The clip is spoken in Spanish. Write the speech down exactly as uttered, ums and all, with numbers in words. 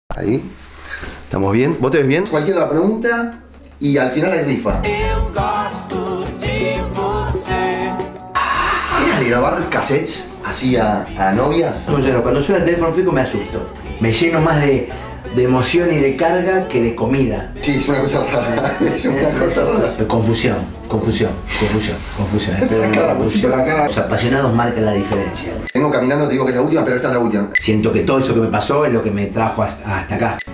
Ahí. ¿Estamos bien? ¿Vos te ves bien? Cualquiera la pregunta y al final hay rifa. ¿Eras de grabar cassettes así a, a novias? No, yo no. Cuando suena el teléfono fijo me asusto. Me lleno más de, de emoción y de carga que de comida. Sí, es una cosa rara. Es una cosa rara. Confusión, confusión, confusión, confusión. Saca la confusión, la cara. Los apasionados marcan la diferencia. Vengo caminando, te digo que es la última, pero esta es la última. Siento que todo eso que me pasó es lo que me trajo hasta, hasta acá.